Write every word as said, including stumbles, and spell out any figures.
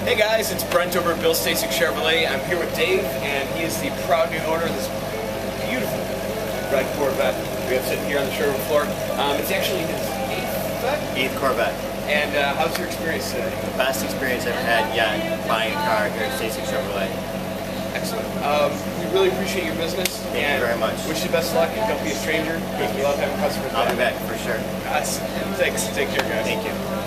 Hey guys, it's Brent over at Bill Stasek Chevrolet. I'm here with Dave, and he is the proud new owner of this beautiful red Corvette we have sitting here on the showroom floor. Um, it's actually his eighth Corvette? Eighth Corvette. And uh, how's your experience today? The best experience I've ever had yet buying a car here at Stasek Chevrolet. Excellent. Um, we really appreciate your business. Thank and you very much. Wish you the best of luck, and don't be a stranger, because we love having customers I'll back. be back for sure. Guys, thanks. Take care, guys. Thank you.